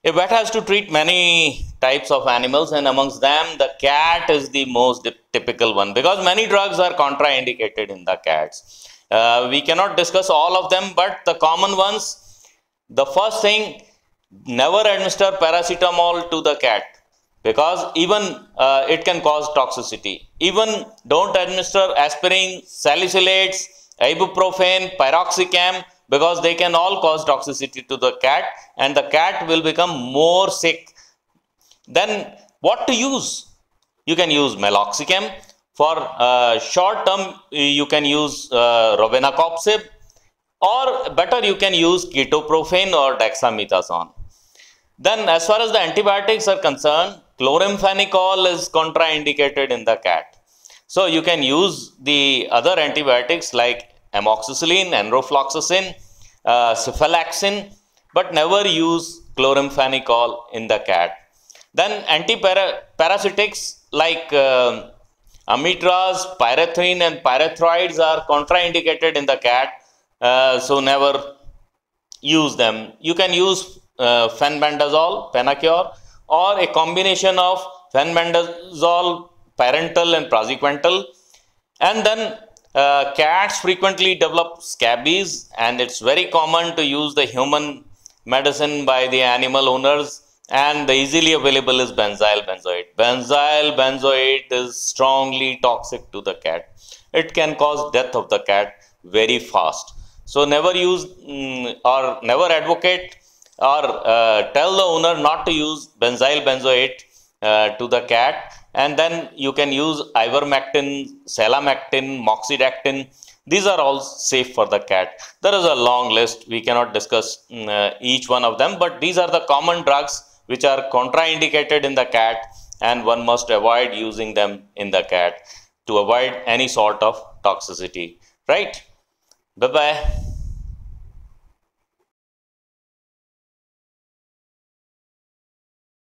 A vet has to treat many types of animals, and amongst them the cat is the most typical one, because many drugs are contraindicated in the cats. We cannot discuss all of them, but the common ones, the first thing, never administer paracetamol to the cat, because even it can cause toxicity. Even don't administer aspirin, salicylates, ibuprofen, piroxicam, because they can all cause toxicity to the cat, and the cat will become more sick. Then what to use? You can use meloxicam. For short term, you can use robenacoxib, or better you can use ketoprofen or dexamethasone. Then as far as the antibiotics are concerned, chloramphenicol is contraindicated in the cat. So you can use the other antibiotics like amoxicillin, enrofloxacin, cephalexin, but never use chloramphenicol in the cat. Then antiparasitics like amitraz, pyrethrin and pyrethroids are contraindicated in the cat, so never use them. You can use fenbendazole, Penacure, or a combination of fenbendazole, parental and praziquantel. And then cats frequently develop scabies, and it's very common to use the human medicine by the animal owners, and the easily available is benzyl benzoate. Benzyl benzoate is strongly toxic to the cat. It can cause death of the cat very fast. So never use or never advocate or tell the owner not to use benzyl benzoate to the cat. And then you can use ivermectin, selamectin, moxidectin. These are all safe for the cat. There is a long list. We cannot discuss each one of them, but these are the common drugs which are contraindicated in the cat, and one must avoid using them in the cat to avoid any sort of toxicity. Right? Bye-bye.